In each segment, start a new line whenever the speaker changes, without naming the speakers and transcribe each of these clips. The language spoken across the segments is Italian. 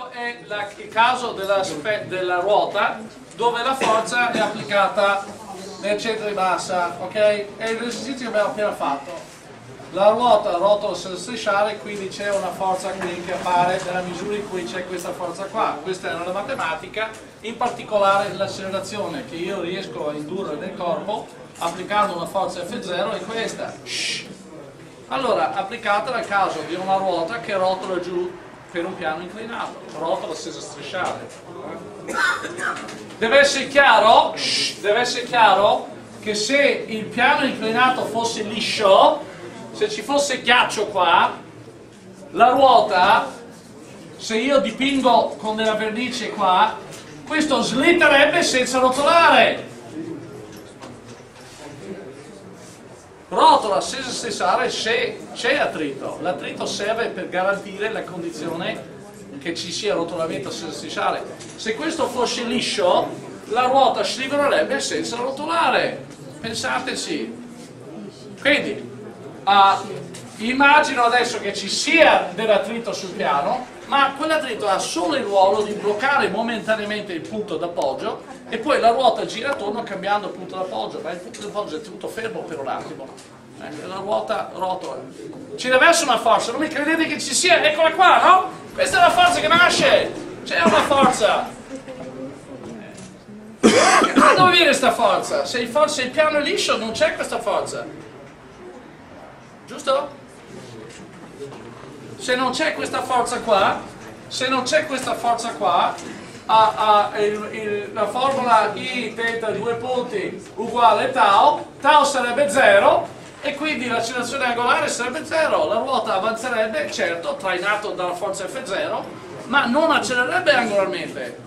Questo è il caso della ruota dove la forza è applicata nel centro di massa, ok? È l'esercizio che abbiamo appena fatto. La ruota rotola senza strisciare, quindi c'è una forza qui che appare nella misura in cui c'è questa forza qua. Questa è una matematica, in particolare l'accelerazione che io riesco a indurre nel corpo applicando una forza F0 è questa. Allora, applicata nel caso di una ruota che rotola giù per un piano inclinato, rotola senza strisciare. Deve essere chiaro, deve essere chiaro che se il piano inclinato fosse liscio, se ci fosse ghiaccio qua, la ruota, se io dipingo con della vernice qua, questo slitterebbe senza rotolare. Rotola senza strisciare se c'è attrito. L'attrito serve per garantire la condizione che ci sia rotolamento senza strisciare. Se questo fosse liscio, la ruota scivolerebbe senza rotolare. Pensateci. Quindi, immagino adesso che ci sia dell'attrito sul piano, ma quell'attrito ha solo il ruolo di bloccare momentaneamente il punto d'appoggio e poi la ruota gira attorno cambiando il punto d'appoggio, ma il punto d'appoggio è tenuto fermo per un attimo. La ruota rotola. Ci deve essere una forza, non mi credete che ci sia? Eccola qua, no? Questa è la forza che nasce! C'è una forza! Da dove viene questa forza? Se il piano è liscio non c'è questa forza. Giusto? Se non c'è questa forza qua, se non c'è questa forza qua, la formula I teta 2 punti uguale tau, tau sarebbe 0 e quindi l'accelerazione angolare sarebbe 0, la ruota avanzerebbe, certo, trainato dalla forza F0, ma non accelererebbe angolarmente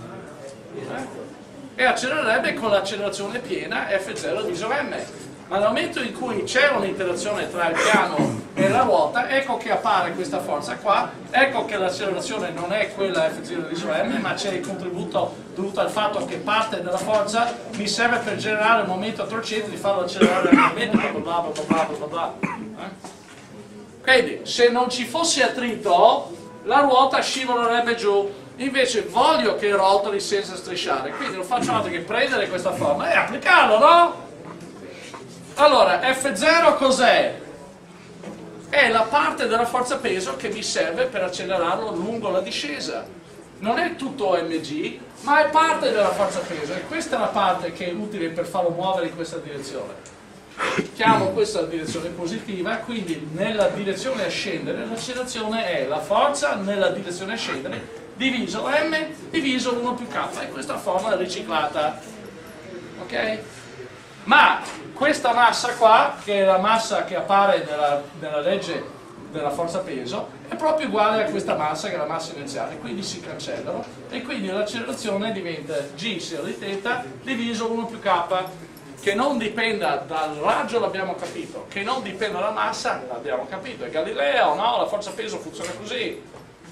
e accelererebbe con l'accelerazione piena F0 diviso m. Ma nel momento in cui c'è un'interazione tra il piano e la ruota, ecco che appare questa forza qua, ecco che l'accelerazione non è quella F0 diviso m, ma c'è il contributo dovuto al fatto che parte della forza mi serve per generare un momento torcente di farlo accelerare realmente, bla bla bla bla bla bla. Quindi, se non ci fosse attrito, la ruota scivolerebbe giù. Invece voglio che rotoli senza strisciare, quindi non faccio altro che prendere questa forma e applicarlo, no? Allora, F0 cos'è? È la parte della forza peso che mi serve per accelerarlo lungo la discesa. Non è tutto mg, ma è parte della forza peso e questa è la parte che è utile per farlo muovere in questa direzione. Chiamo questa direzione positiva, quindi nella direzione a scendere l'accelerazione è la forza nella direzione a scendere diviso m diviso 1 più k e questa forma è riciclata. Ok? Ma questa massa qua, che è la massa che appare nella legge della forza peso, è proprio uguale a questa massa che è la massa iniziale, quindi si cancellano e quindi l'accelerazione diventa g sia di θ diviso 1 più k, che non dipenda dal raggio l'abbiamo capito, che non dipenda dalla massa l'abbiamo capito, è Galileo, no? La forza peso funziona così.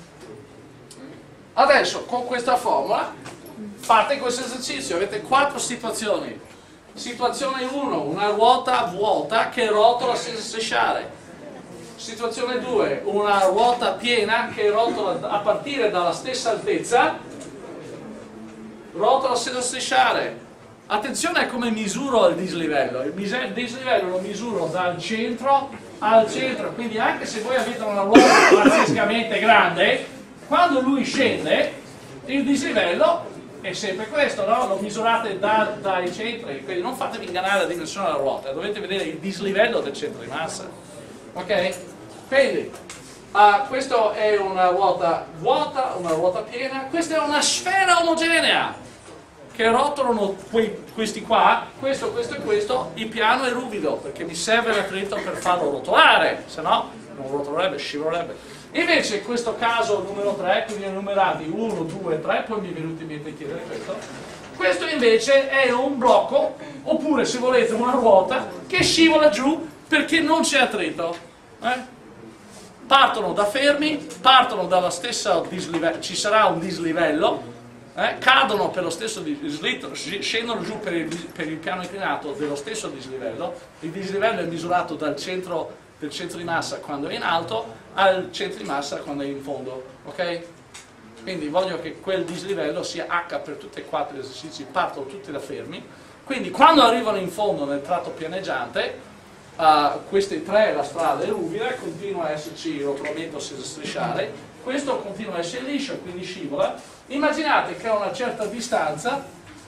Adesso con questa formula fate questo esercizio, avete 4 situazioni. Situazione 1, una ruota vuota che rotola senza strisciare. Situazione 2, una ruota piena che rotola a partire dalla stessa altezza, rotola senza strisciare. Attenzione a come misuro il dislivello. Il dislivello lo misuro dal centro al centro, quindi anche se voi avete una ruota pazzescamente grande, quando lui scende, il dislivello è sempre questo, no? Lo misurate dai centri, quindi non fatevi ingannare la dimensione della ruota, dovete vedere il dislivello del centro di massa. Ok? Quindi, questa è una ruota vuota, una ruota piena, questa è una sfera omogenea, che rotolano questi qua, questo e questo, il piano è ruvido, perché mi serve l'attrito per farlo rotolare, se no non rotolerebbe, scivolerebbe. Invece in questo caso numero 3, quindi enumerati 1, 2, 3, poi mi è venuto in mente chiedere questo invece è un blocco, oppure se volete una ruota, che scivola giù perché non c'è attrito. Partono da fermi, partono dalla stessa dislivello, ci sarà un dislivello, cadono per lo stesso dislivello, scendono giù per il piano inclinato dello stesso dislivello, il dislivello è misurato dal centro di massa quando è in alto al centro di massa quando è in fondo, ok? quindi voglio che quel dislivello sia H per tutti e 4 gli esercizi, partono tutti da fermi, quindi quando arrivano in fondo nel tratto pianeggiante, questi tre, la strada è ruvida, continua a esserci rotolamento senza strisciare, questo continua a essere liscio, quindi scivola. Immaginate che a una certa distanza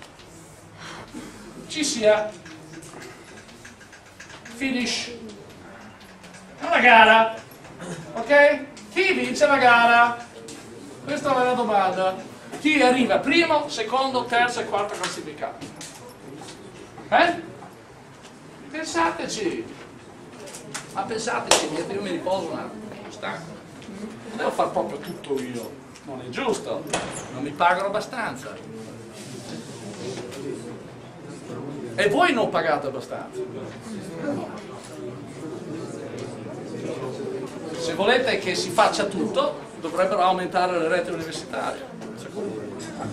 ci sia finish, una gara, ok? Chi vince la gara? Questa è la domanda. Chi arriva primo, secondo, terzo e quarto classificato? Pensateci, ma pensateci, io mi riposo un attimo, sono stanco, non devo fare proprio tutto io, non è giusto, non mi pagano abbastanza e voi non pagate abbastanza. Se volete che si faccia tutto, dovrebbero aumentare le reti universitarie, secondo me.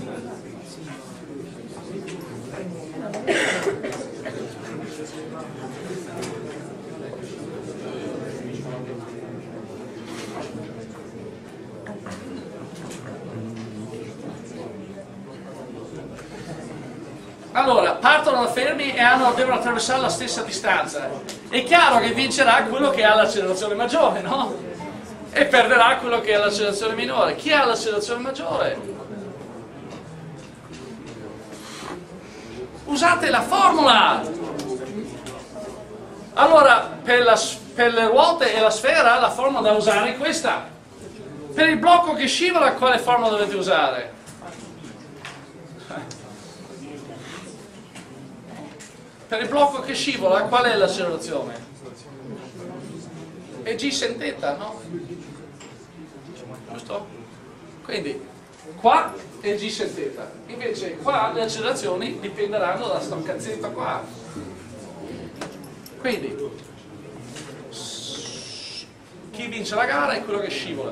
Allora, partono da fermi e devono attraversare la stessa distanza. È chiaro che vincerà quello che ha l'accelerazione maggiore, no? E perderà quello che ha l'accelerazione minore. Chi ha l'accelerazione maggiore? Usate la formula! Allora, per le ruote e la sfera, la formula da usare è questa. Per il blocco che scivola, quale formula dovete usare? Per il blocco che scivola, qual è l'accelerazione? È G sen θ, no? Giusto? Quindi, qua è G sen θ. Invece, qua le accelerazioni dipenderanno da sto cazzetto qua. Quindi, chi vince la gara è quello che scivola.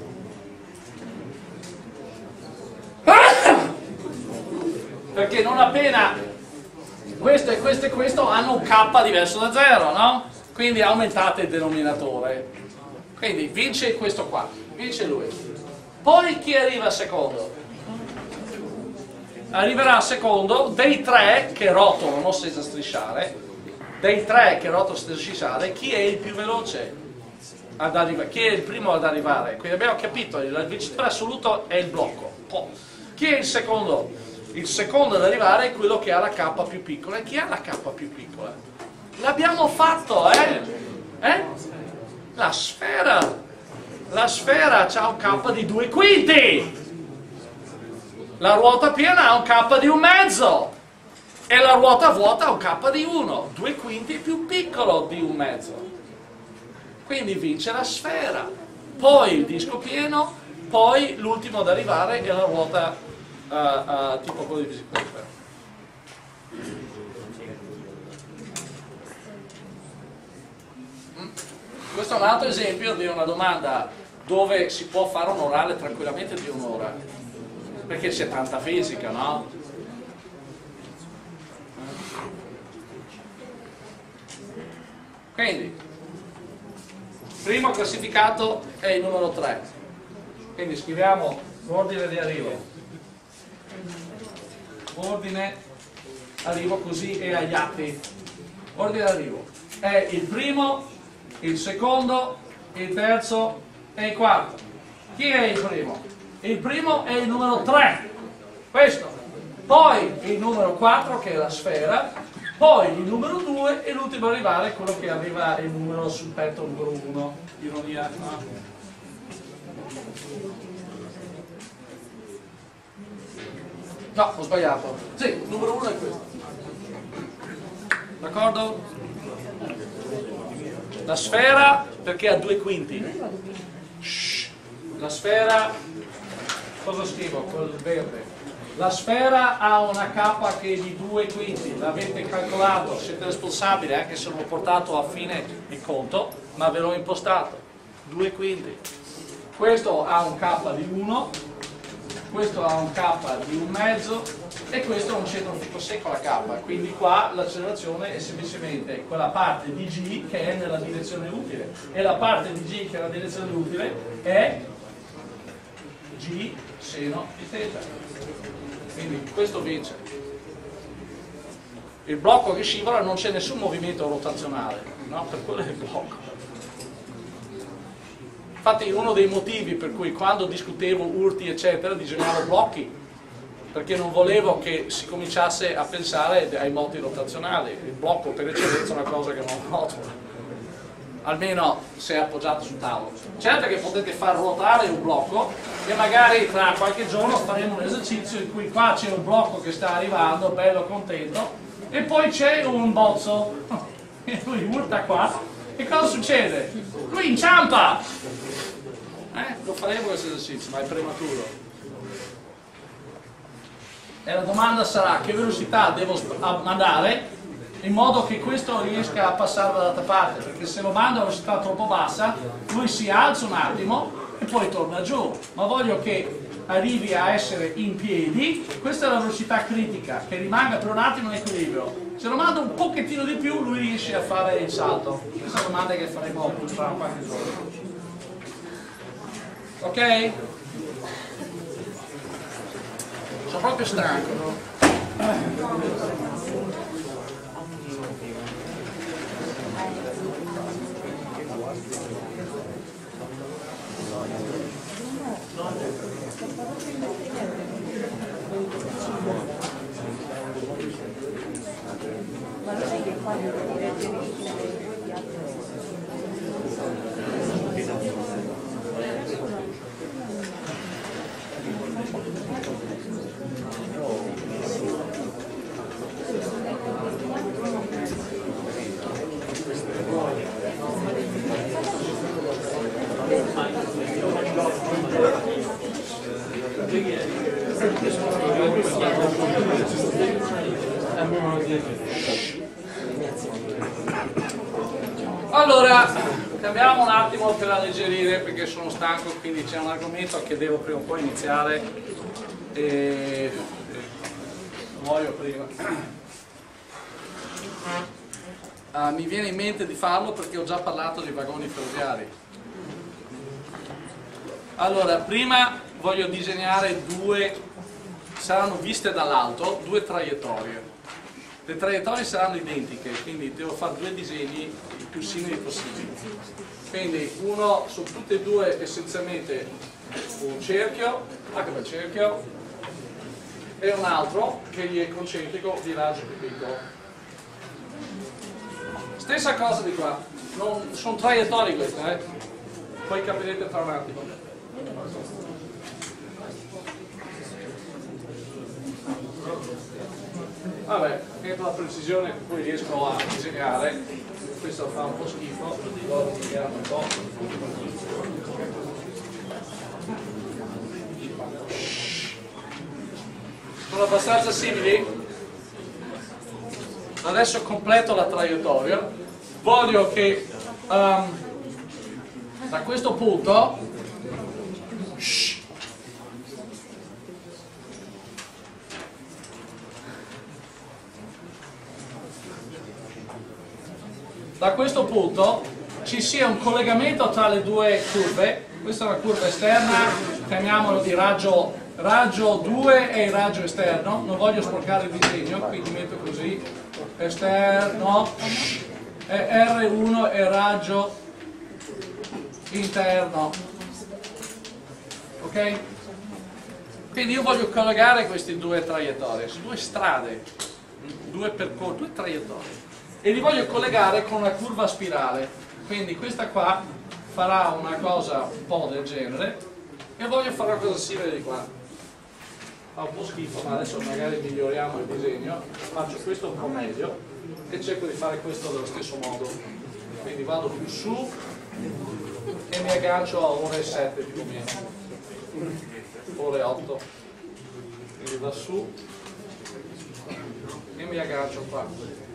Perché non appena questo e questo e questo hanno un K diverso da 0, no? Quindi aumentate il denominatore. Quindi vince questo qua, vince lui. Poi chi arriva secondo? Arriverà secondo dei tre che rotolano senza strisciare. Dei tre che rotolano senza strisciare, chi è il più veloce ad arrivare? Chi è il primo ad arrivare? Quindi abbiamo capito, il vincitore assoluto è il blocco. Chi è il secondo? Il secondo ad arrivare è quello che ha la K più piccola. E chi ha la K più piccola? L'abbiamo fatto, La sfera. La sfera ha un K di 2/5. La ruota piena ha un K di 1/2. E la ruota vuota ha un K di 1. 2/5 è più piccolo di 1/2. Quindi vince la sfera. Poi il disco pieno. Poi l'ultimo ad arrivare è la ruota tipo quello di bicicletta. Questo è un altro esempio di una domanda dove si può fare un orale tranquillamente di un'ora, perché c'è tanta fisica, no? Quindi, primo classificato è il numero 3, quindi scriviamo l'ordine di arrivo. Ordine arrivo, così è agli atti. Ordine arrivo è il primo, il secondo, il terzo e il quarto. Chi è il primo? Il primo è il numero 3, questo. Poi il numero 4 che è la sfera, poi il numero 2 e l'ultimo a arrivare è quello che arriva il numero sul petto numero 1. Ironia, no? No, ho sbagliato. Sì, il numero 1 è questo. D'accordo? La sfera, perché ha 2/5. Shhh. La sfera, cosa scrivo? Col verde. La sfera ha una K che è di 2/5. L'avete calcolato, siete responsabili, anche se non l'ho portato a fine il conto, ma ve l'ho impostato. 2/5. Questo ha un K di 1. Questo ha un K di 1/2 e questo è un centro fisso secco la K, quindi qua l'accelerazione è semplicemente quella parte di G che è nella direzione utile e la parte di G che è nella direzione utile è G seno di θ. Quindi questo vince. Il blocco che scivola non c'è nessun movimento rotazionale, no? Per quello è il blocco. Infatti uno dei motivi per cui quando discutevo urti eccetera disegnavo blocchi, perché non volevo che si cominciasse a pensare ai moti rotazionali. Il blocco per eccellenza è una cosa che non rotola, almeno se è appoggiato sul tavolo. Certo che potete far ruotare un blocco e magari tra qualche giorno faremo un esercizio in cui qua c'è un blocco che sta arrivando, bello contento, e poi c'è un bozzo e lui urta qua. E cosa succede? Lui inciampa! Lo faremo questo esercizio, ma è prematuro. E la domanda sarà: che velocità devo mandare in modo che questo riesca a passare dall'altra parte? Perché se lo mando a velocità troppo bassa, lui si alza un attimo e poi torna giù. Ma voglio che arrivi a essere in piedi, questa è la velocità critica, che rimanga per un attimo in equilibrio. Se lo mando un pochettino di più, lui riesce a fare il salto. Questa è la domanda che faremo tra qualche giorno. Ok? Sono proprio stanco, no?
Ma lo sai che quando devi leggere i
Allora, cambiamo un attimo per alleggerire perché sono stanco, quindi c'è un argomento che devo prima o poi iniziare e muoio prima. Mi viene in mente di farlo perché ho già parlato di vagoni ferroviari. Allora, prima voglio disegnare saranno viste dall'alto, due traiettorie. Le traiettorie saranno identiche, quindi devo fare due disegni il più simili possibili. Quindi uno su tutte e due essenzialmente un cerchio, anche per cerchio, e un altro che gli è concentrico di raggio più piccolo. Stessa cosa di qua, sono traiettorie queste, poi capirete tra un attimo. Vabbè, entro la precisione che poi riesco a disegnare, questo fa un po' schifo, l'ho disegnato un po'. Sono abbastanza simili? Adesso completo la traiettoria, voglio che da questo punto ci sia un collegamento tra le due curve. Questa è una curva esterna, chiamiamolo di raggio 2 è il raggio esterno, non voglio sporcare il disegno, quindi metto così, esterno, e R1 è raggio interno, ok? Quindi io voglio collegare queste due traiettorie, due strade, due percorsi, due traiettorie, e li voglio collegare con una curva a spirale. Quindi questa qua farà una cosa un po' del genere e voglio fare una cosa simile di qua. Fa un po' schifo, ma adesso magari miglioriamo il disegno, faccio questo un po' meglio e cerco di fare questo dello stesso modo. Quindi vado più su e mi aggancio a ore 7 più o meno, ore 8, quindi da su e mi aggancio qua.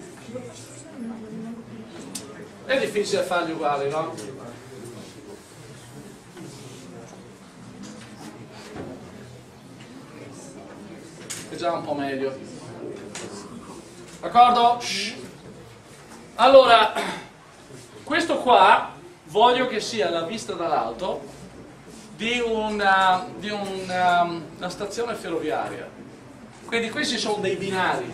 È difficile farli uguali, no? È già un po' meglio. D'accordo? Allora, questo qua voglio che sia la vista dall'alto di una stazione ferroviaria. Quindi questi sono dei binari,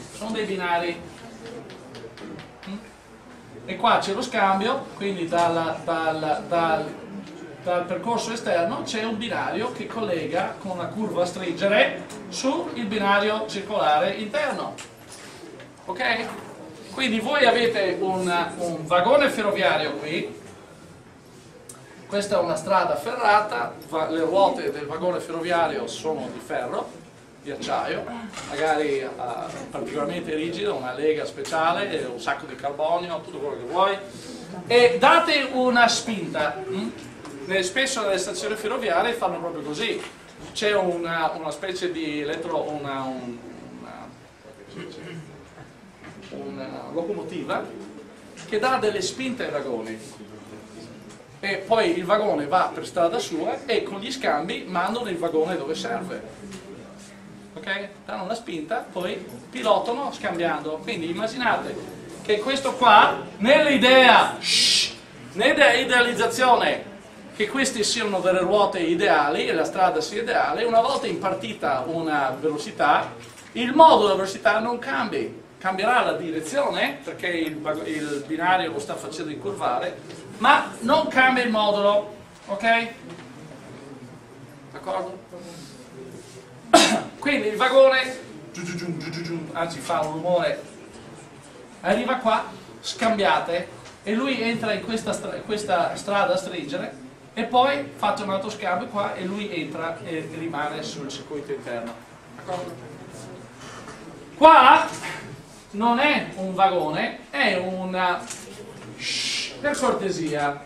e qua c'è lo scambio, quindi dal percorso esterno c'è un binario che collega con una curva a stringere sul binario circolare interno. Ok? Quindi voi avete un vagone ferroviario qui, questa è una strada ferrata, le ruote del vagone ferroviario sono di ferro, di acciaio, magari particolarmente rigido, una lega speciale, un sacco di carbonio, tutto quello che vuoi, e date una spinta. Spesso nelle stazioni ferroviarie fanno proprio così, c'è una specie di una locomotiva che dà delle spinte ai vagoni e poi il vagone va per strada sua e con gli scambi mandano il vagone dove serve. Ok? Danno una spinta, poi pilotano scambiando. Quindi immaginate che questo qua, nell'idealizzazione che queste siano delle ruote ideali e la strada sia ideale, una volta impartita una velocità, il modulo della velocità non cambi. Cambierà la direzione perché il binario lo sta facendo incurvare, ma non cambia il modulo, ok? D'accordo? Quindi il vagone, anzi fa un rumore, arriva qua, scambiate, e lui entra in questa strada a stringere, e poi fate un altro scambio qua e lui entra e rimane sul circuito interno. D'accordo? Qua non è un vagone, è una... per cortesia.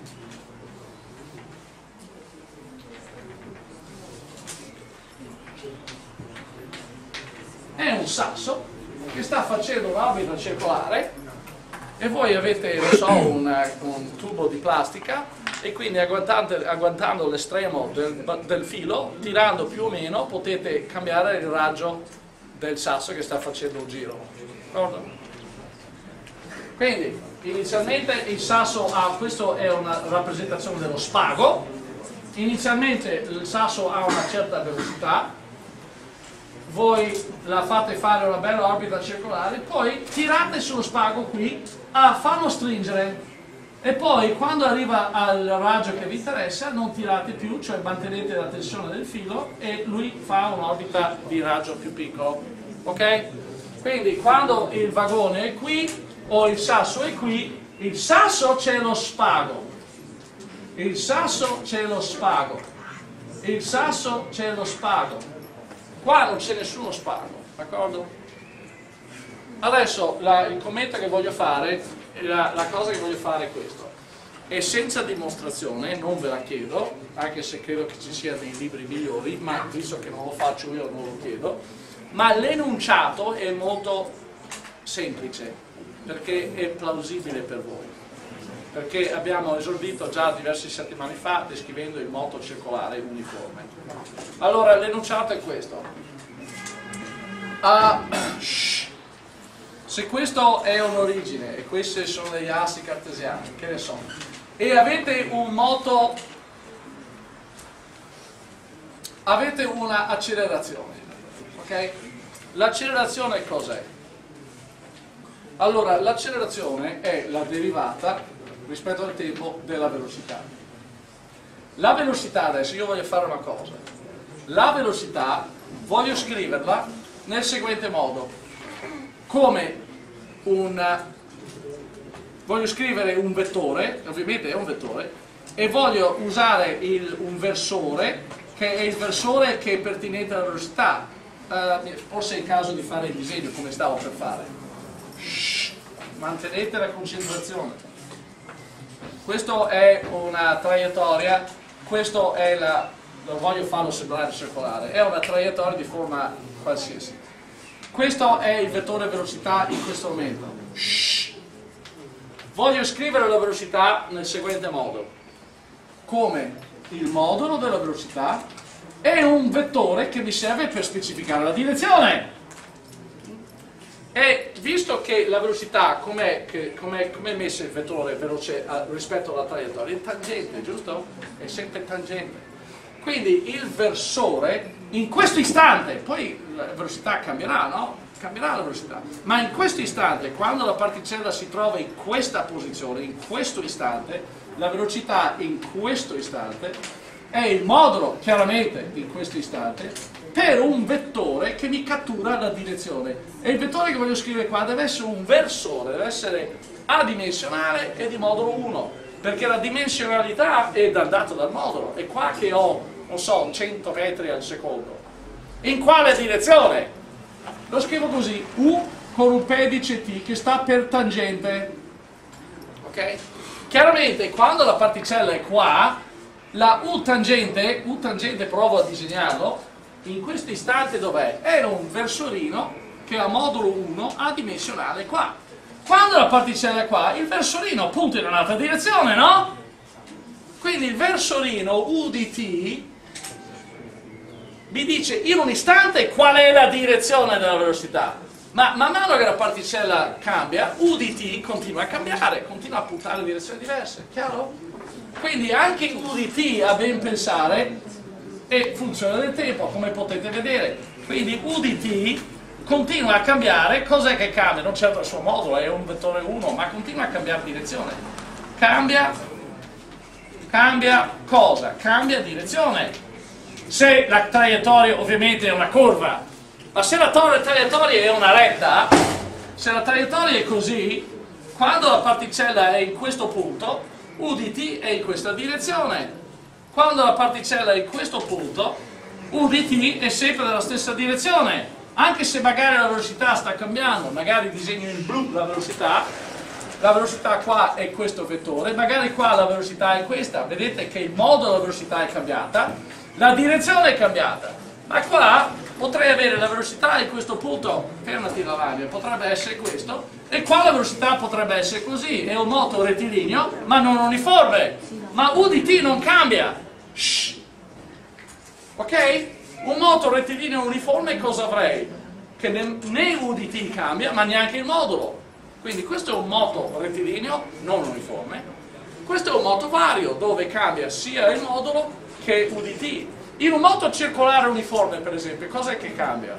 È un sasso che sta facendo un'orbita circolare e voi avete, non so, un tubo di plastica e quindi agguantando l'estremo del filo, tirando più o meno, potete cambiare il raggio del sasso che sta facendo un giro. D'accordo? Quindi inizialmente il sasso ha, questa è una rappresentazione dello spago, inizialmente il sasso ha una certa velocità, voi la fate fare una bella orbita circolare, poi tirate sullo spago qui a farlo stringere e poi quando arriva al raggio che vi interessa non tirate più, cioè mantenete la tensione del filo e lui fa un'orbita di raggio più piccolo. Ok? Quindi quando il vagone è qui o il sasso è qui, il sasso c'è lo spago, il sasso c'è lo spago, il sasso c'è lo spago, qua non c'è nessuno spago, d'accordo? Adesso il commento che voglio fare, la cosa che voglio fare è questo, e senza dimostrazione, non ve la chiedo, anche se credo che ci siano dei libri migliori, ma visto che non lo faccio io non lo chiedo, ma l'enunciato è molto semplice, perché è plausibile per voi, perché abbiamo esordito già diverse settimane fa descrivendo il moto circolare uniforme. Allora l'enunciato è questo. Se questo è un'origine e questi sono degli assi cartesiani, che ne so, e avete un moto, avete una accelerazione, ok? L'accelerazione cos'è? Allora, l'accelerazione è la derivata rispetto al tempo della velocità. La velocità, adesso io voglio fare una cosa, la velocità voglio scriverla nel seguente modo, come voglio scrivere un vettore, ovviamente è un vettore, e voglio usare un versore, che è il versore che è pertinente alla velocità. Forse è il caso di fare il disegno come stavo per fare. Mantenete la concentrazione. Questa è una traiettoria, questo è lo voglio farlo sembrare circolare, è una traiettoria di forma qualsiasi. Questo è il vettore velocità in questo momento. Voglio scrivere la velocità nel seguente modo, come il modulo della velocità è un vettore che mi serve per specificare la direzione. E visto che la velocità, com'è messo il vettore veloce rispetto alla traiettoria? È tangente, giusto? È sempre tangente. Quindi il versore in questo istante, poi la velocità cambierà, no? Cambierà la velocità, ma in questo istante, quando la particella si trova in questa posizione, in questo istante, la velocità in questo istante è il modulo, chiaramente, in questo istante, per un vettore che mi cattura la direzione. E il vettore che voglio scrivere qua deve essere un versore, deve essere adimensionale e di modulo 1, perché la dimensionalità è dato dal modulo. È qua che ho, non so, 100 metri al secondo. In quale direzione? Lo scrivo così, U con un pedice T che sta per tangente. Ok? Chiaramente quando la particella è qua, la U tangente provo a disegnarlo, in questo istante dov'è? È un versorino che ha modulo 1 adimensionale qua. Quando la particella è qua, il versorino punta in un'altra direzione, no? Quindi il versorino U di T mi dice in un istante qual è la direzione della velocità, ma man mano che la particella cambia, U di T continua a cambiare, continua a puntare in direzioni diverse, chiaro? Quindi anche U di T a ben pensare è funzione del tempo, come potete vedere. Quindi U di T continua a cambiare, cos'è che cambia? Non certo il suo modulo, è un vettore 1, ma continua a cambiare direzione. Cambia cosa? Cambia direzione. Se la traiettoria ovviamente è una curva, ma se la traiettoria è una retta, se la traiettoria è così, quando la particella è in questo punto, U di T è in questa direzione. Quando la particella è in questo punto, U di T è sempre nella stessa direzione. Anche se magari la velocità sta cambiando, magari disegno in blu la velocità qua è questo vettore, magari qua la velocità è questa, vedete che il modo della velocità è cambiata, la direzione è cambiata, ma qua potrei avere la velocità in questo punto, fermati la lavagna, potrebbe essere questo, e qua la velocità potrebbe essere così, è un moto rettilineo ma non uniforme, ma U di T non cambia. Shh. Ok? Un moto rettilineo uniforme cosa avrei? Che né U di T cambia ma neanche il modulo. Quindi questo è un moto rettilineo non uniforme, questo è un moto vario dove cambia sia il modulo che U di T. In un moto circolare uniforme, per esempio, cos'è che cambia?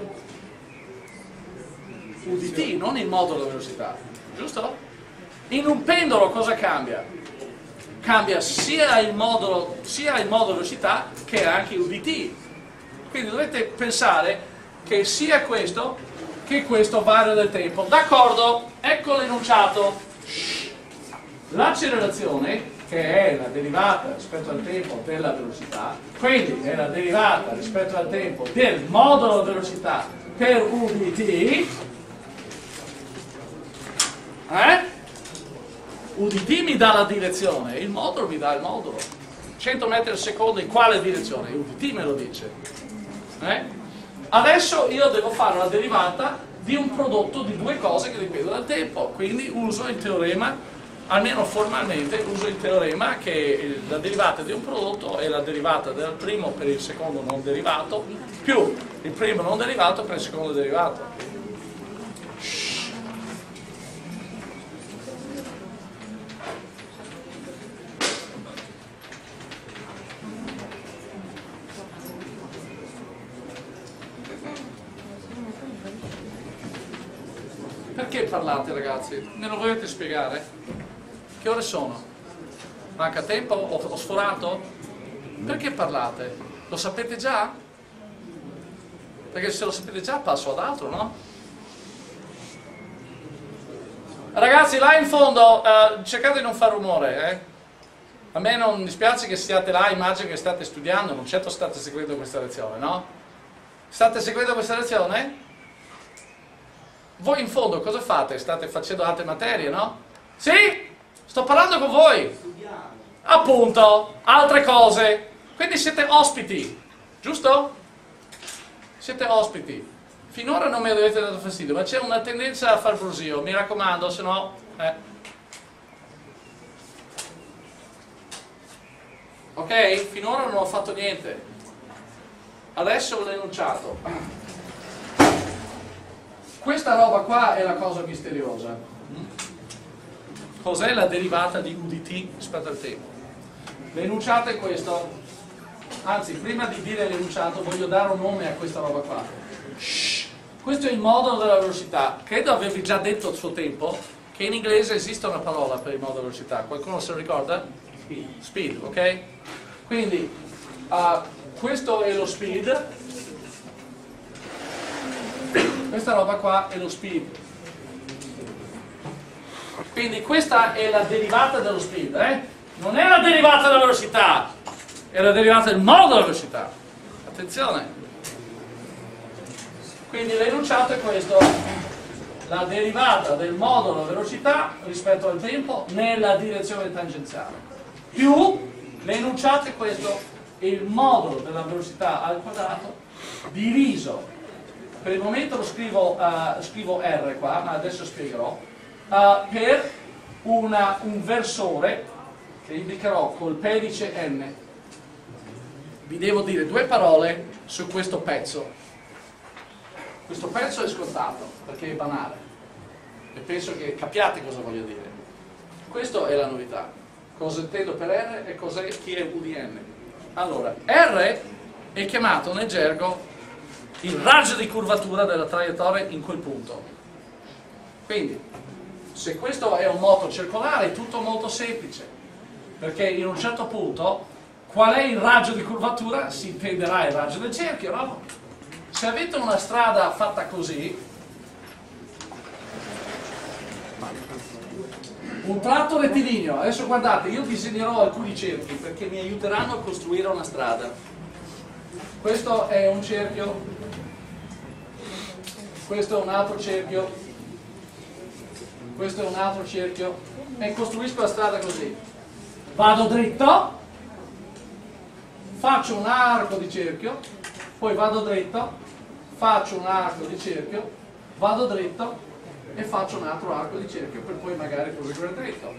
U di T, non il modulo della velocità, giusto? In un pendolo cosa cambia? Cambia sia il modulo velocità che anche U di T. Quindi dovete pensare che sia questo che questo vario del tempo. D'accordo? Ecco l'enunciato. L'accelerazione, che è la derivata rispetto al tempo della velocità, quindi è la derivata rispetto al tempo del modulo velocità per U di T, U di T mi dà la direzione, il modulo mi dà il modulo. 100 metri al secondo in quale direzione? U di T me lo dice. Adesso io devo fare una derivata di un prodotto di due cose che dipendono dal tempo, quindi uso il teorema, almeno formalmente uso il teorema che la derivata di un prodotto è la derivata del primo per il secondo non derivato più il primo non derivato per il secondo derivato. Perché parlate, ragazzi? Me lo volete spiegare? Che ore sono? Manca tempo? Ho sforato? Perché parlate? Lo sapete già? Perché se lo sapete già passo ad altro, no? Ragazzi, là in fondo, cercate di non fare rumore, A me non dispiace che siate là, immagino che state studiando, non certo state seguendo questa lezione, no? State seguendo questa lezione? Voi in fondo cosa fate? State facendo altre materie, no? Sì? Sto parlando con voi! Appunto, altre cose. Quindi siete ospiti, giusto? Siete ospiti. Finora non mi avete dato fastidio, ma c'è una tendenza a far brusio, mi raccomando, se no... Ok? Finora non ho fatto niente. Adesso l'ho enunciato. Questa roba qua è la cosa misteriosa. Cos'è la derivata di U di T rispetto al tempo? L'enunciato è questo. anzi prima di dire l'enunciato voglio dare un nome a questa roba qua. Shh. Questo è il modulo della velocità. Credo avevi già detto a suo tempo che in inglese esiste una parola per il modulo della velocità. Qualcuno se lo ricorda? Speed, ok? Quindi questo è lo speed, questa roba qua è lo speed. Quindi questa è la derivata dello speed, non è la derivata della velocità, è la derivata del modulo della velocità. Attenzione! Quindi l'enunciato è questo, la derivata del modulo della velocità rispetto al tempo nella direzione tangenziale, più l'enunciato è questo, il modulo della velocità al quadrato diviso, per il momento lo scrivo R qua, ma adesso spiegherò, per un versore che indicherò col pedice N. Vi devo dire due parole su questo pezzo. Questo pezzo è scontato perché è banale e penso che capiate cosa voglio dire. Questa è la novità. Cosa intendo per R e chi è U di N. Allora, R è chiamato nel gergo il raggio di curvatura della traiettoria in quel punto. Quindi, se questo è un moto circolare è tutto molto semplice, perché in un certo punto qual è il raggio di curvatura? Si intenderà il raggio del cerchio, no? Se avete una strada fatta così, un tratto rettilineo, adesso guardate, io disegnerò alcuni cerchi perché mi aiuteranno a costruire una strada. Questo è un cerchio, questo è un altro cerchio, questo è un altro cerchio e costruisco la strada così. Vado dritto, faccio un arco di cerchio, poi vado dritto, faccio un arco di cerchio, vado dritto e faccio un altro arco di cerchio per poi magari proseguire dritto.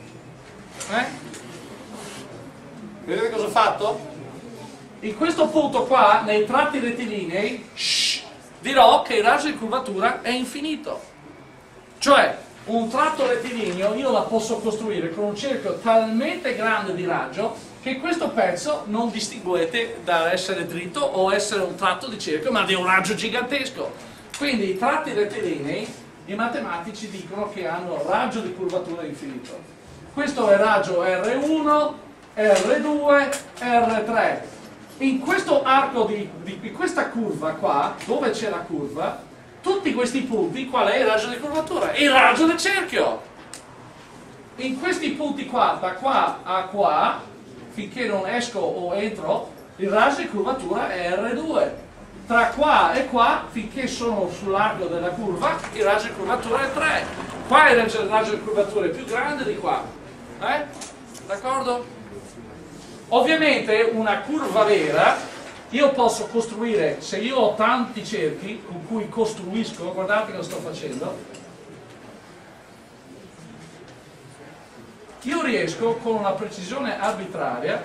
Vedete cosa ho fatto? In questo punto qua, nei tratti rettilinei, dirò che il raggio di curvatura è infinito. Cioè, un tratto rettilineo io la posso costruire con un cerchio talmente grande di raggio che questo pezzo non distinguete da essere dritto o essere un tratto di cerchio, ma di un raggio gigantesco. Quindi i tratti rettilinei, i matematici dicono che hanno raggio di curvatura infinito. Questo è il raggio R1, R2, R3. In questo arco di questa curva qua, dove c'è la curva, tutti questi punti, qual è il raggio di curvatura? È il raggio del cerchio. In questi punti qua, da qua a qua, finché non esco o entro, il raggio di curvatura è R2. Tra qua e qua, finché sono sull'arco della curva, il raggio di curvatura è 3. Qua il raggio di curvatura è più grande di qua. D'accordo? Ovviamente una curva vera, io posso costruire, se io ho tanti cerchi con cui costruisco, guardate cosa sto facendo, io riesco con una precisione arbitraria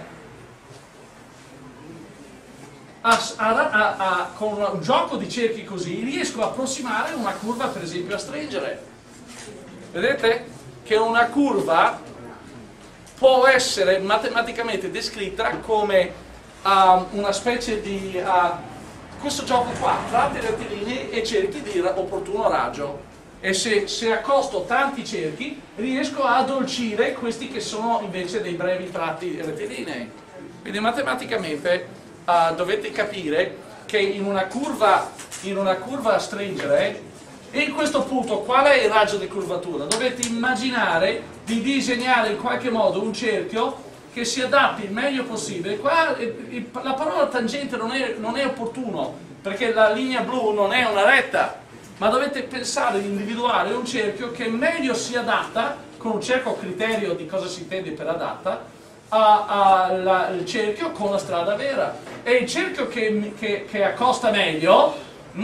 con un gioco di cerchi così riesco a approssimare una curva, per esempio a stringere. Vedete che una curva può essere matematicamente descritta come una specie di questo gioco qua, tratti rettilinei e cerchi di opportuno raggio. E se accosto tanti cerchi riesco a addolcire questi che sono invece dei brevi tratti rettilinei. Quindi matematicamente dovete capire che in una curva a stringere, in questo punto qual è il raggio di curvatura? Dovete immaginare di disegnare in qualche modo un cerchio che si adatti il meglio possibile. Qua la parola tangente non è opportuno, perché la linea blu non è una retta, ma dovete pensare di individuare un cerchio che meglio si adatta, con un certo criterio di cosa si intende per adatta, al cerchio con la strada vera. E il cerchio che accosta meglio,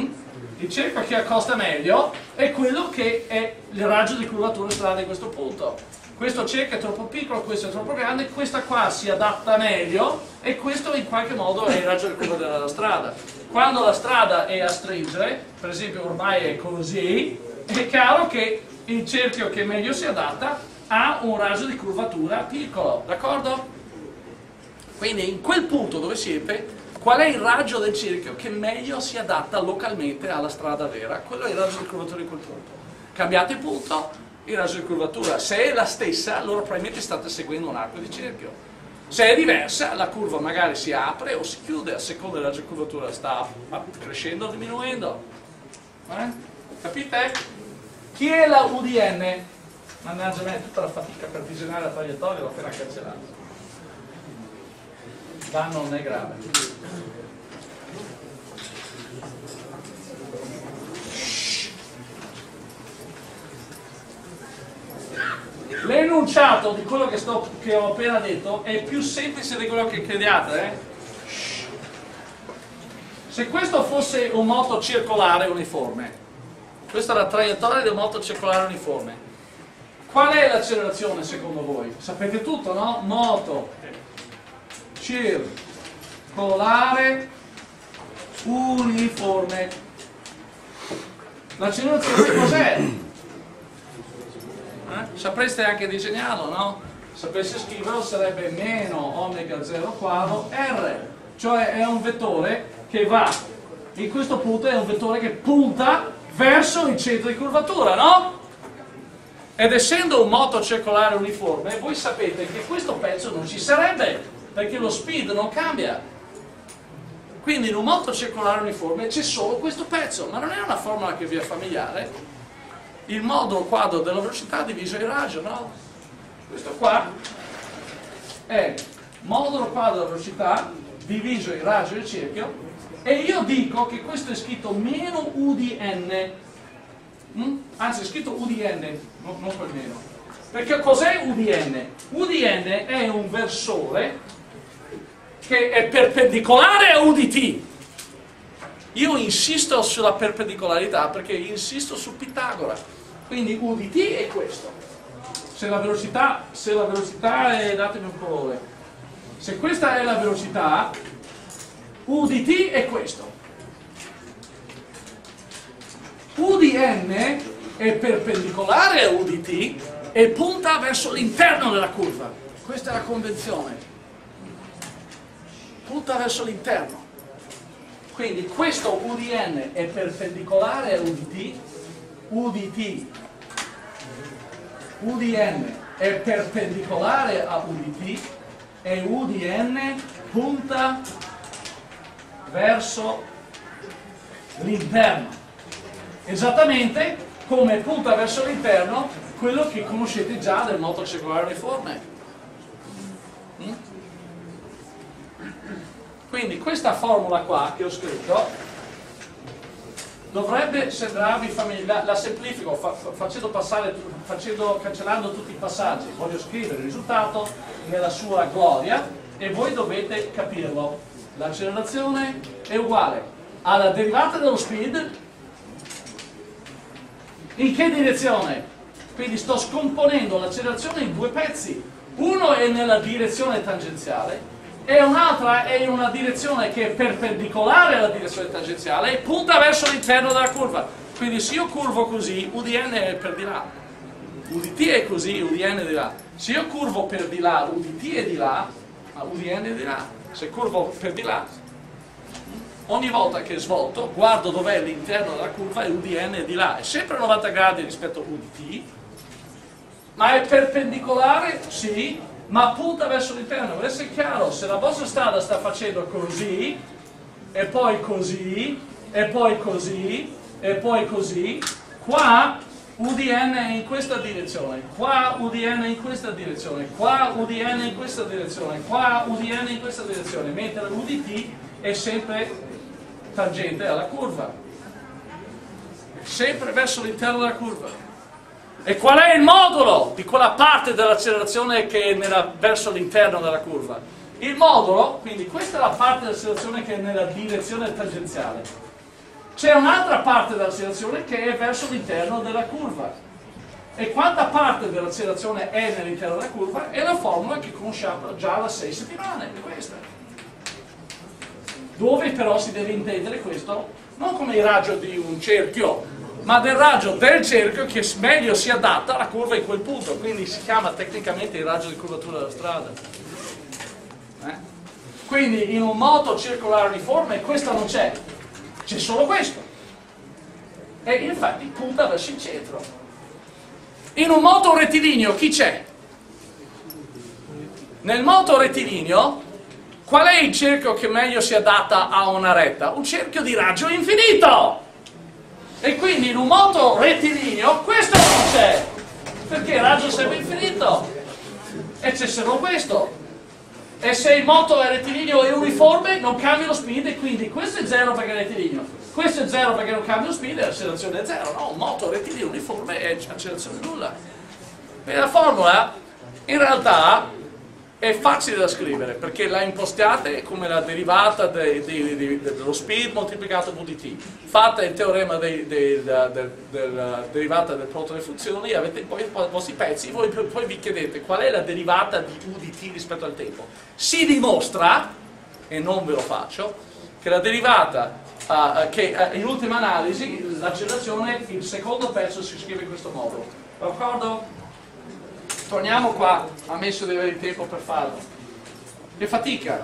è quello che è il raggio di curvatura della strada in questo punto. Questo cerchio è troppo piccolo, questo è troppo grande, questa qua si adatta meglio e questo in qualche modo è il raggio di curvatura della strada. Quando la strada è a stringere, per esempio ormai è così, è chiaro che il cerchio che meglio si adatta ha un raggio di curvatura piccolo, d'accordo? Quindi in quel punto dove siete Qual è il raggio del cerchio che meglio si adatta localmente alla strada vera? Quello è il raggio di curvatura di quel punto. Cambiate punto, il raggio di curvatura, se è la stessa, allora probabilmente state seguendo un arco di cerchio. Se è diversa, la curva magari si apre o si chiude, a seconda del raggio di curvatura sta crescendo o diminuendo. Capite? Chi è la UDN? Mannaggia me, tutta la fatica per disegnare la traiettoria l'ho appena cancellata. Danno non è grave. L'enunciato di quello che ho appena detto è più semplice di quello che crediate. Se questo fosse un moto circolare uniforme, questa è la traiettoria di un moto circolare uniforme, qual è l'accelerazione secondo voi? Sapete tutto, no? Moto circolare uniforme. L'accelerazione cos'è? Sapreste anche disegnarlo, no? Sapreste scriverlo, sarebbe meno omega 0 quadro R, cioè è un vettore che va, in questo punto è un vettore che punta verso il centro di curvatura, no? Ed essendo un moto circolare uniforme, voi sapete che questo pezzo non ci sarebbe, perché lo speed non cambia. Quindi in un moto circolare uniforme c'è solo questo pezzo, ma non è una formula che vi è familiare. Il modulo quadro della velocità diviso il raggio, no? Questo qua è modulo quadro della velocità diviso il raggio del cerchio, e io dico che questo è scritto meno UDN, anzi è scritto UDN, non quel meno. Perché cos'è UDN? UDN è un versore che è perpendicolare a UDT. Io insisto sulla perpendicolarità perché insisto su Pitagora. Quindi UDT è questo. Se la velocità è, datemi un colore, se questa è la velocità, UDT è questo. UDN è perpendicolare a UDT e punta verso l'interno della curva. Questa è la convenzione. Punta verso l'interno. Quindi questo UDN è perpendicolare a UDT, UDN è perpendicolare a UDT e UDN punta verso l'interno. Esattamente come punta verso l'interno quello che conoscete già del moto circolare uniforme. Quindi questa formula qua che ho scritto dovrebbe sembrarvi familiare. La semplifico cancellando tutti i passaggi. Voglio scrivere il risultato nella sua gloria e voi dovete capirlo. L'accelerazione è uguale alla derivata dello speed. In che direzione? Quindi sto scomponendo l'accelerazione in due pezzi. Uno è nella direzione tangenziale e un'altra è in una direzione che è perpendicolare alla direzione tangenziale e punta verso l'interno della curva. Quindi se io curvo così, UDN è per di là, UDT è così, UDN è di là. Se io curvo per di là, UDT è di là, ma UDN è di là. Se curvo per di là, ogni volta che svolto, guardo dov'è l'interno della curva e UDN è di là. È sempre a 90 gradi rispetto a UDT, ma è perpendicolare, sì, ma punta verso l'interno. Per essere chiaro, se la vostra strada sta facendo così, e poi così, e poi così, e poi così, qua UDN è in questa direzione, qua UDN è in questa direzione, qua UDN è in questa direzione, qua UDN è in questa direzione, mentre l'UDT è sempre tangente alla curva, sempre verso l'interno della curva. E qual è il modulo di quella parte dell'accelerazione che è verso l'interno della curva? Il modulo, quindi questa è la parte dell'accelerazione che è nella direzione tangenziale. C'è un'altra parte dell'accelerazione che è verso l'interno della curva. E quanta parte dell'accelerazione è nell'interno della curva? È la formula che conosciamo già da 6 settimane, è questa. Dove però si deve intendere questo non come il raggio di un cerchio, ma del raggio del cerchio che meglio si adatta alla curva in quel punto, quindi si chiama tecnicamente il raggio di curvatura della strada. Quindi in un moto circolare uniforme questo non c'è, c'è solo questo. E infatti punta verso il centro. In un moto rettilineo chi c'è? Nel moto rettilineo qual è il cerchio che meglio si adatta a una retta? Un cerchio di raggio infinito! E quindi in un moto rettilineo questo non c'è, perché il raggio sarebbe infinito e c'è solo questo. E se il moto è rettilineo e uniforme non cambia lo speed, e quindi questo è 0 perché è rettilineo, questo è 0 perché non cambia lo speed e l'accelerazione è 0. No, un moto rettilineo uniforme è accelerazione nulla. E la formula in realtà è facile da scrivere perché la impostate come la derivata dello speed moltiplicato VDT. Fate il teorema della derivata del prodotto delle funzioni, avete poi i vostri pezzi, voi poi vi chiedete qual è la derivata di UDT rispetto al tempo. Si dimostra, e non ve lo faccio, che la derivata, che in ultima analisi l'accelerazione, il secondo pezzo si scrive in questo modo. D'accordo? Torniamo qua, ammesso di avere il tempo per farlo. Che fatica!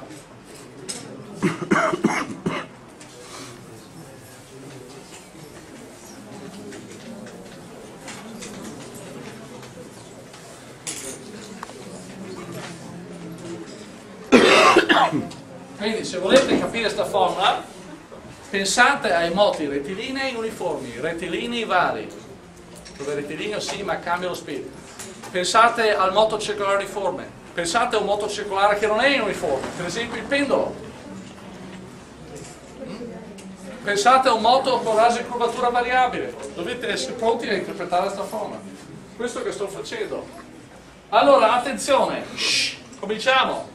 Quindi se volete capire questa formula, pensate ai moti rettilinei uniformi, rettilinei vari, dove rettilineo sì ma cambia lo speed. Pensate al moto circolare uniforme, pensate a un moto circolare che non è uniforme, per esempio il pendolo. Pensate a un moto con raggio di curvatura variabile, dovete essere pronti a interpretare questa formula. Questo che sto facendo. Allora, attenzione, cominciamo.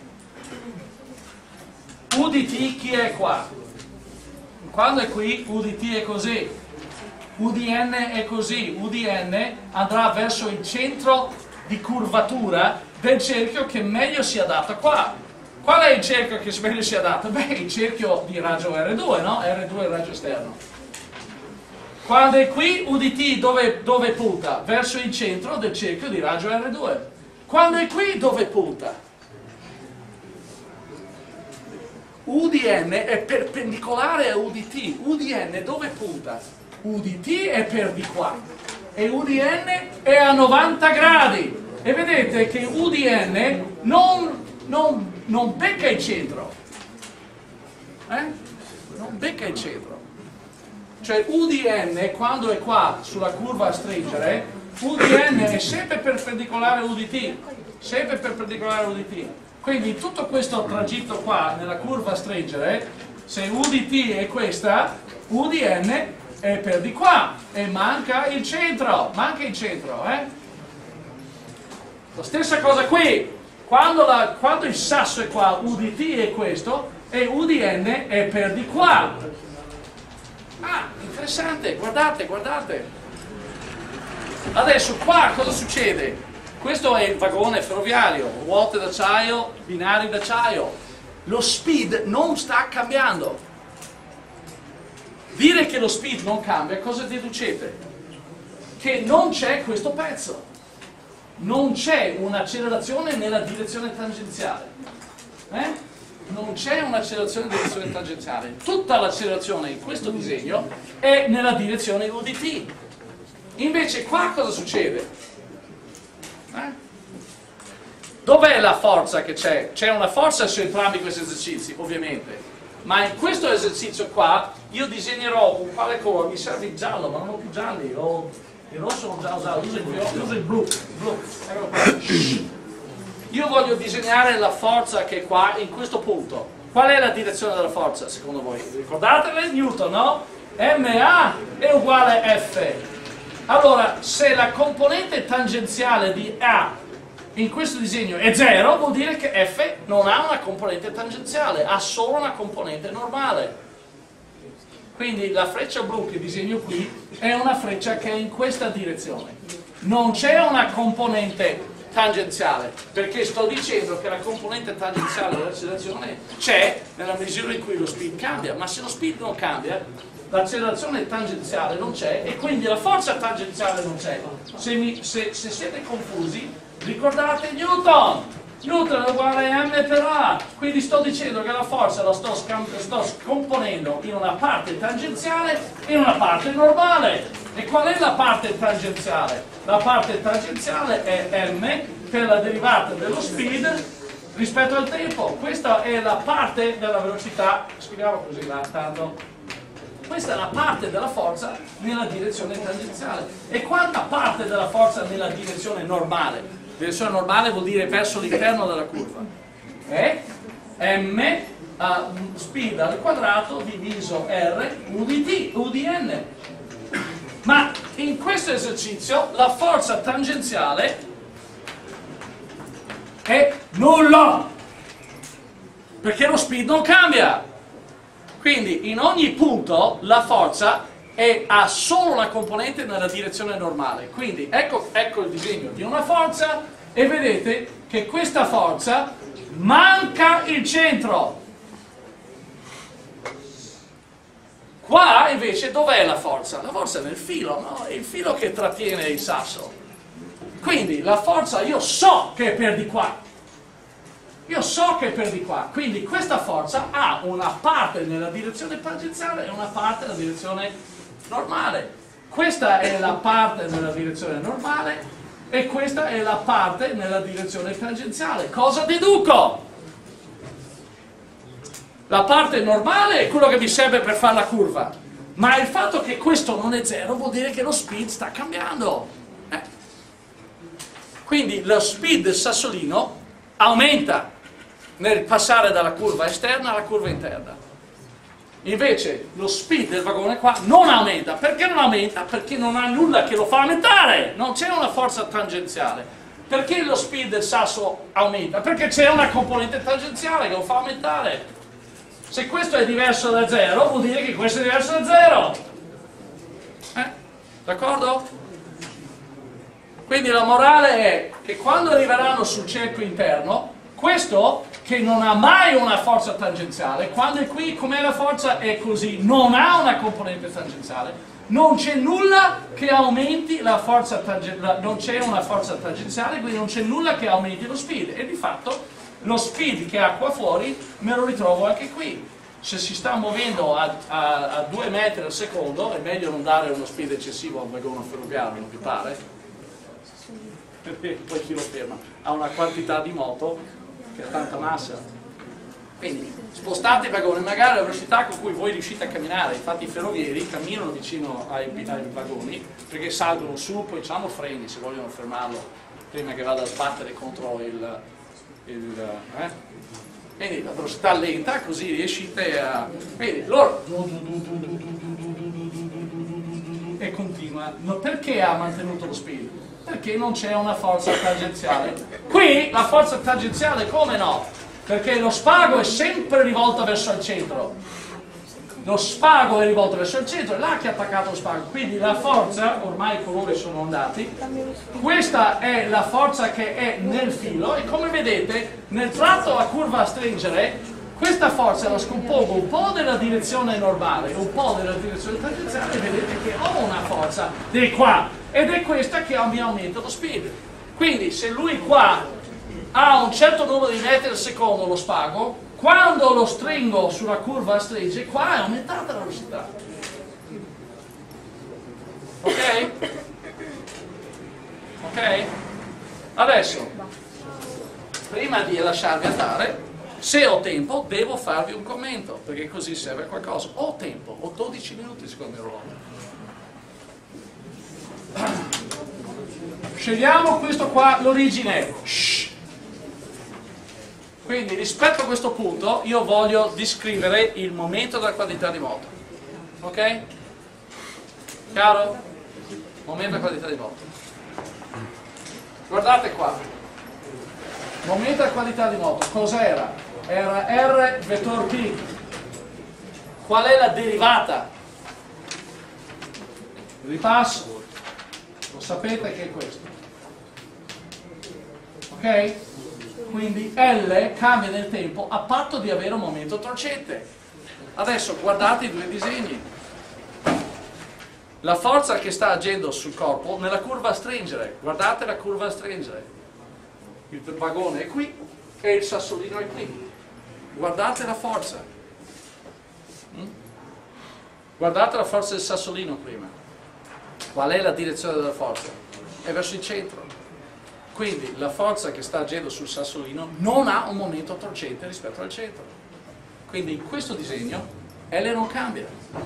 UDT chi è qua? Quando è qui, UDT è così. UDN è così, UDN andrà verso il centro di curvatura del cerchio che meglio si adatta qua. Qual è il cerchio che meglio si adatta? Beh, il cerchio di raggio R2, no? R2 è il raggio esterno. Quando è qui, UDT dove punta? Verso il centro del cerchio di raggio R2. Quando è qui, dove punta? UDN è perpendicolare a UDT. UDN dove punta? UDT è per di qua e UDN è a 90 gradi e vedete che UDN non becca il centro, non becca il centro, cioè UDN quando è qua sulla curva a stringere, UDN è sempre perpendicolare a UDT, sempre perpendicolare a UDT, quindi tutto questo tragitto qua nella curva a stringere, se UDT è questa, UDN è per di qua e manca il centro, La stessa cosa qui, quando il sasso è qua, UDT è questo e UDN è per di qua. Ah, interessante, guardate. Adesso qua cosa succede? Questo è il vagone ferroviario, ruote d'acciaio, binari d'acciaio. Lo speed non sta cambiando. Dire che lo speed non cambia, cosa deducete? Che non c'è questo pezzo, non c'è un'accelerazione nella direzione tangenziale, non c'è un'accelerazione nella direzione tangenziale, tutta l'accelerazione in questo disegno è nella direzione UDT. Invece qua cosa succede? Dov'è la forza che c'è? C'è una forza su entrambi questi esercizi, ovviamente. Ma in questo esercizio qua io disegnerò con quale colore? Mi serve il giallo, ma non ho più gialli, il rosso non giallo, uso il blu. Eccolo qua. Io voglio disegnare la forza che è qua in questo punto. Qual è la direzione della forza secondo voi? Ricordatele Newton, no? MA è uguale a F. Allora, se la componente tangenziale di A in questo disegno è 0, vuol dire che F non ha una componente tangenziale, ha solo una componente normale. Quindi la freccia blu che disegno qui è una freccia che è in questa direzione. Non c'è una componente tangenziale, perché sto dicendo che la componente tangenziale dell'accelerazione c'è nella misura in cui lo speed cambia, ma se lo speed non cambia, l'accelerazione tangenziale non c'è e quindi la forza tangenziale non c'è. Se siete confusi, ricordate Newton, Newton è uguale a m per a, quindi sto dicendo che la forza la sto scomponendo in una parte tangenziale e in una parte normale. E qual è la parte tangenziale? La parte tangenziale è m per la derivata dello speed rispetto al tempo. Questa è la parte della velocità, scriviamo così là, tanto. Questa è la parte della forza nella direzione tangenziale. E quanta parte della forza nella direzione normale? Direzione normale vuol dire verso l'interno della curva. È m speed al quadrato diviso r u di t, u di n. Ma in questo esercizio la forza tangenziale è nulla, perché lo speed non cambia. Quindi in ogni punto la forza ha solo una componente nella direzione normale. Quindi ecco il disegno di una forza e vedete che questa forza manca il centro. Qua invece dov'è la forza? La forza è nel filo, no? È il filo che trattiene il sasso. Quindi la forza io so che è per di qua. Io so che è per di qua. Quindi questa forza ha una parte nella direzione tangenziale e una parte nella direzione normale. Questa è la parte nella direzione normale e questa è la parte nella direzione tangenziale. Cosa deduco? La parte normale è quello che mi serve per fare la curva, ma il fatto che questo non è zero vuol dire che lo speed sta cambiando. Quindi lo speed del sassolino aumenta nel passare dalla curva esterna alla curva interna. Invece lo speed del vagone qua non aumenta. Perché non aumenta? Perché non ha nulla che lo fa aumentare, non c'è una forza tangenziale. Perché lo speed del sasso aumenta? Perché c'è una componente tangenziale che lo fa aumentare. Se questo è diverso da 0 vuol dire che questo è diverso da 0. D'accordo? Quindi la morale è che quando arriveranno sul cerchio interno, questo che non ha mai una forza tangenziale, quando è qui com'è la forza è così, non ha una componente tangenziale, non c'è nulla che aumenti la forza tangenziale, non c'è una forza tangenziale, quindi non c'è nulla che aumenti lo speed e di fatto lo speed che ha qua fuori me lo ritrovo anche qui. Se si sta muovendo a 2 metri al secondo è meglio non dare uno speed eccessivo a un vagone ferroviario, non vi pare? Perché poi chi lo ferma? Ha una quantità di moto che ha tanta massa. Quindi spostate il vagone magari alla velocità con cui voi riuscite a camminare. Infatti i ferrovieri camminano vicino ai vagoni perché salgono su, poi hanno freni se vogliono fermarlo prima che vada a sbattere contro quindi la velocità lenta, così riuscite a... Quindi loro... e continua. Perché ha mantenuto lo speed? Perché non c'è una forza tangenziale. Qui la forza tangenziale come no? Perché lo spago è sempre rivolto verso il centro. Lo spago è rivolto verso il centro, è là che è attaccato lo spago. Quindi la forza, ormai i colori sono andati, questa è la forza che è nel filo e come vedete nel tratto a curva a stringere questa forza la scompongo un po' nella direzione normale, un po' nella direzione tangenziale e vedete che ho una forza di qua ed è questa che mi aumenta lo speed. Quindi se lui qua ha un certo numero di metri al secondo lo spago, quando lo stringo sulla curva a stringe, qua è aumentata la velocità. Ok? Ok? Adesso, prima di lasciarvi andare, se ho tempo, devo farvi un commento, perché così serve a qualcosa. Ho tempo, ho 12 minuti secondo il mio ruolo. Scegliamo questo qua, l'origine. Quindi rispetto a questo punto io voglio descrivere il momento della quantità di moto. Ok? Chiaro? Momento della quantità di moto. Guardate qua. Momento della quantità di moto. Cos'era? Era R vettor P. Qual è la derivata? Ripasso. Lo sapete che è questo. Ok? Quindi L cambia nel tempo a patto di avere un momento torcente. Adesso guardate i due disegni. La forza che sta agendo sul corpo nella curva a stringere. Guardate la curva a stringere. il vagone è qui e il sassolino è qui. Guardate la forza. Guardate la forza del sassolino prima. Qual è la direzione della forza? È verso il centro. Quindi la forza che sta agendo sul sassolino non ha un momento torcente rispetto al centro. Quindi in questo disegno L non cambia.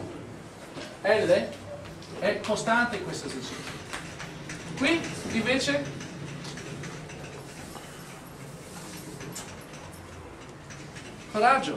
L è costante in questa esercizio. Qui invece coraggio.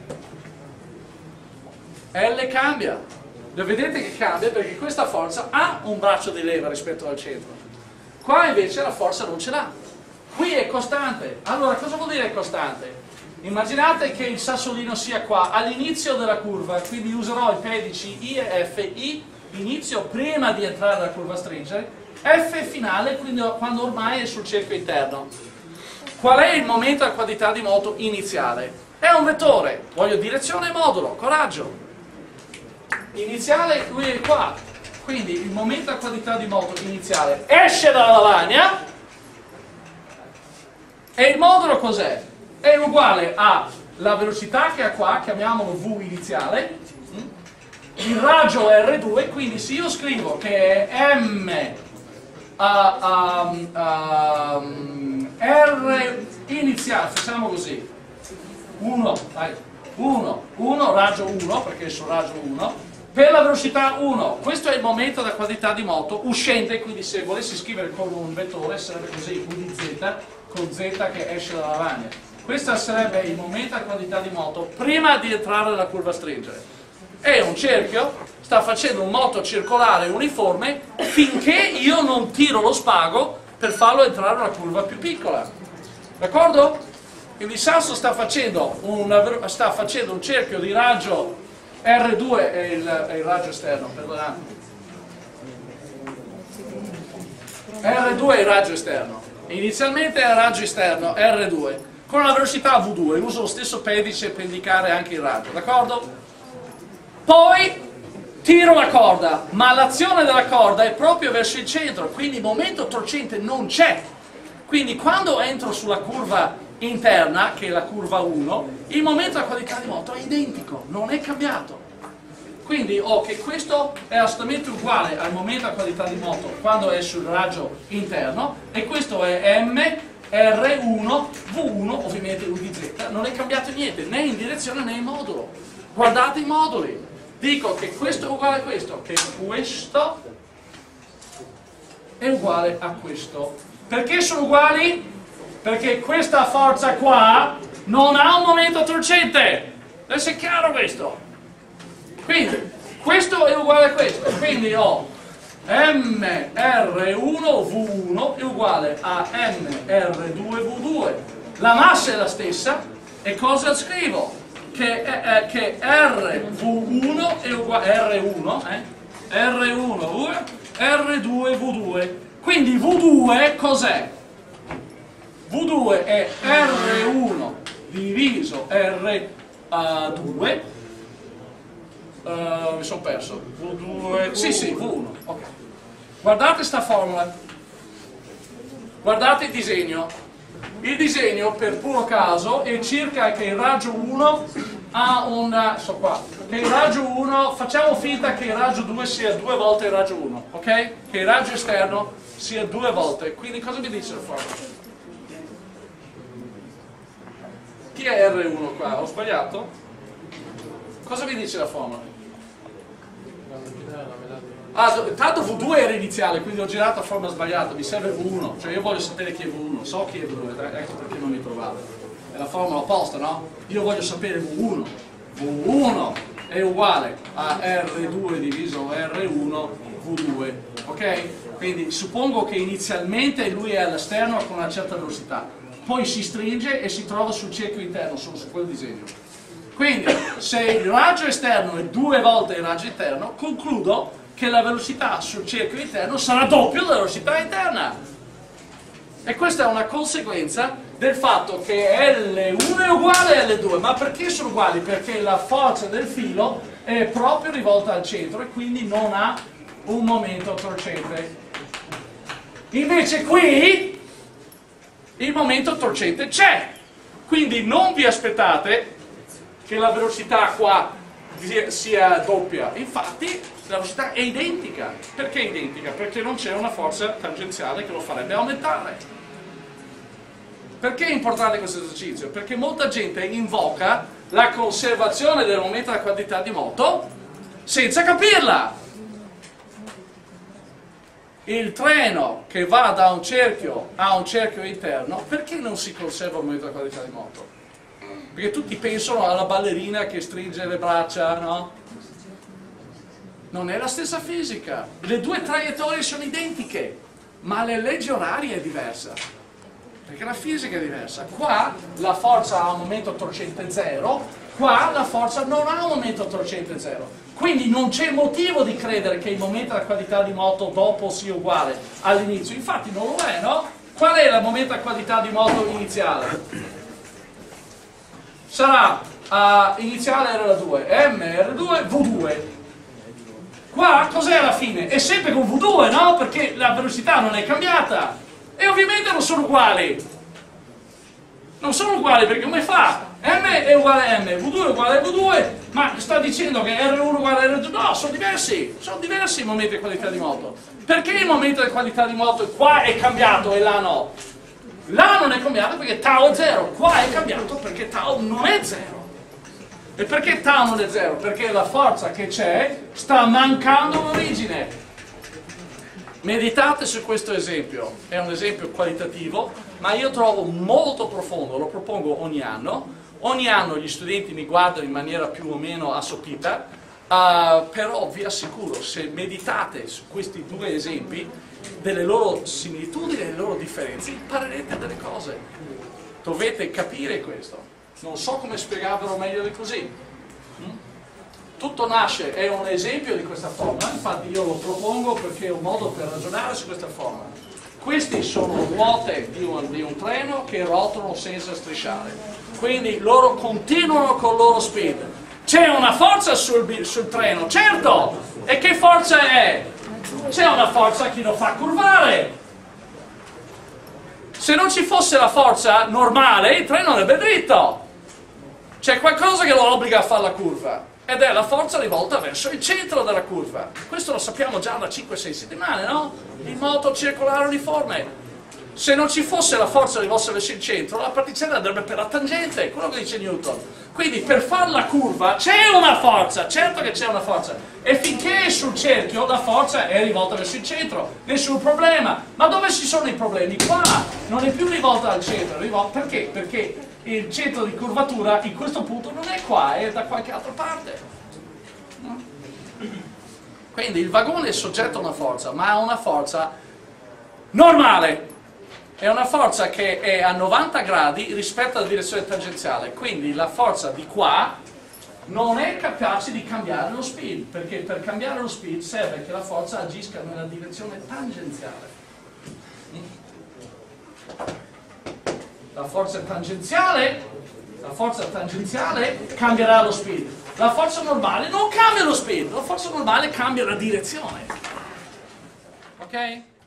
L cambia. Vedete che cambia perché questa forza ha un braccio di leva rispetto al centro. Qua invece la forza non ce l'ha. Qui è costante. Allora cosa vuol dire costante? Immaginate che il sassolino sia qua all'inizio della curva, quindi userò i pedici I e F. I inizio prima di entrare nella curva stringere, F finale quindi quando ormai è sul cerchio interno. Qual è il momento a quantità di moto iniziale? È un vettore, voglio direzione e modulo, coraggio. Iniziale lui è qua, quindi il momento a quantità di moto iniziale esce dalla lavagna e il modulo cos'è? È uguale alla velocità che ha qua, chiamiamolo V iniziale, il raggio è R2, quindi se io scrivo che è M R iniziale, facciamo così, 1, raggio 1, perché è sul raggio 1, per la velocità 1, questo è il momento da quantità di moto uscente, quindi se volessi scrivere con un vettore sarebbe così, U di Z, con Z che esce dalla lavagna. Questo sarebbe il momento a quantità di moto prima di entrare nella curva stringere. È un cerchio, sta facendo un moto circolare uniforme finché io non tiro lo spago per farlo entrare nella curva più piccola. D'accordo? Quindi il sasso sta facendo un cerchio di raggio R2 è il raggio esterno, perdonate. R2 è il raggio esterno. Inizialmente è il raggio esterno, R2, con una velocità V2, uso lo stesso pedice per indicare anche il raggio, d'accordo? Poi tiro la corda, ma l'azione della corda è proprio verso il centro, quindi il momento torcente non c'è. Quindi quando entro sulla curva interna, che è la curva 1, il momento a qualità di moto è identico, non è cambiato. Quindi ho che questo è assolutamente uguale al momento a qualità di moto quando è sul raggio interno e questo è M, R1, V1, ovviamente U di Z, non è cambiato niente, né in direzione né in modulo. Guardate i moduli, dico che questo è uguale a questo, che questo è uguale a questo. Perché sono uguali? Perché questa forza qua non ha un momento torcente. Adesso è chiaro questo. Quindi questo è uguale a questo. Quindi ho MR1V1 è uguale a MR2V2. La massa è la stessa e cosa scrivo? Che RV1 è uguale R1, R1 R2V2. Quindi V2 cos'è? V2 è R1 diviso R2, mi sono perso, V2, sì, V1, ok. Guardate sta formula, guardate il disegno per puro caso è circa che il raggio 1 ha un, che il raggio 1, facciamo finta che il raggio 2 sia 2 volte il raggio 1, ok? Che il raggio esterno sia 2 volte, quindi cosa mi dice la formula? Chi è R1 qua? Ho sbagliato? Cosa mi dice la formula? Tanto V2 era iniziale, quindi ho girato a forma sbagliata, mi serve V1, cioè io voglio sapere chi è V1, so chi è V2, ecco perché non mi trovate. È la formula opposta, no? Io voglio sapere V1. V1 è uguale a R2 diviso R1 V2, ok? Quindi suppongo che inizialmente lui è all'esterno con una certa velocità, poi si stringe e si trova sul cerchio interno, solo su quel disegno. Quindi se il raggio esterno è 2 volte il raggio interno, concludo che la velocità sul cerchio interno sarà doppio della velocità interna. E questa è una conseguenza del fatto che L1 è uguale a L2. Ma perché sono uguali? Perché la forza del filo è proprio rivolta al centro e quindi non ha un momento torcente. Invece qui il momento torcente c'è. Quindi non vi aspettate che la velocità qua sia doppia, infatti la velocità è identica. Perché è identica? Perché non c'è una forza tangenziale che lo farebbe aumentare. Perché è importante questo esercizio? Perché molta gente invoca la conservazione del momento della quantità di moto senza capirla. Il treno che va da un cerchio a un cerchio interno, perché non si conserva il momento della quantità di moto? Perché tutti pensano alla ballerina che stringe le braccia, no? Non è la stessa fisica. Le due traiettorie sono identiche, ma la legge oraria è diversa. Perché la fisica è diversa. Qua la forza ha un momento torcente 0, qua la forza non ha un momento torcente 0. Quindi non c'è motivo di credere che il momento della quantità di moto dopo sia uguale all'inizio. Infatti non lo è, no? Qual è il momento della quantità di moto iniziale? Sarà iniziale era la 2, MR2, V2. Qua cos'è alla fine? È sempre con V2, no? Perché la velocità non è cambiata. E ovviamente non sono uguali. Non sono uguali perché come fa? M è uguale a M, V2 è uguale a V2, ma sta dicendo che R1 è uguale a R2? No, sono diversi i momenti di qualità di moto. Perché il momento di qualità di moto qua è cambiato e là no? Là non è cambiato perché tau è 0, qua è cambiato perché tau non è 0. E perché tau non è 0? Perché la forza che c'è sta mancando l'origine. Meditate su questo esempio, è un esempio qualitativo, ma io trovo molto profondo, lo propongo ogni anno gli studenti mi guardano in maniera più o meno assopita, però vi assicuro, se meditate su questi due esempi, delle loro similitudini e delle loro differenze, imparerete delle cose. Dovete capire questo. Non so come spiegarvelo meglio di così. Tutto nasce, è un esempio di questa forma, infatti io lo propongo perché è un modo per ragionare su questa forma. Queste sono ruote di un treno che rotolano senza strisciare, quindi loro continuano con il loro speed. C'è una forza sul treno, certo! E che forza è? C'è una forza che lo fa curvare. Se non ci fosse la forza normale, il treno andrebbe dritto. C'è qualcosa che lo obbliga a fare la curva. Ed è la forza rivolta verso il centro della curva. Questo lo sappiamo già da 5-6 settimane, no? Il moto circolare uniforme. Se non ci fosse la forza rivolta verso il centro, la particella andrebbe per la tangente, quello che dice Newton. Quindi per fare la curva c'è una forza, certo che c'è una forza. E finché è sul cerchio la forza è rivolta verso il centro, nessun problema. Ma dove ci sono i problemi? Qua non è più rivolta al centro, perché? Perché il centro di curvatura in questo punto non è qua, è da qualche altra parte. Quindi il vagone è soggetto a una forza, ma ha una forza normale. È una forza che è a 90 gradi rispetto alla direzione tangenziale, quindi la forza di qua non è capace di cambiare lo speed, perché per cambiare lo speed serve che la forza agisca nella direzione tangenziale. La forza tangenziale cambierà lo speed. La forza normale non cambia lo speed, la forza normale cambia la direzione. Ok?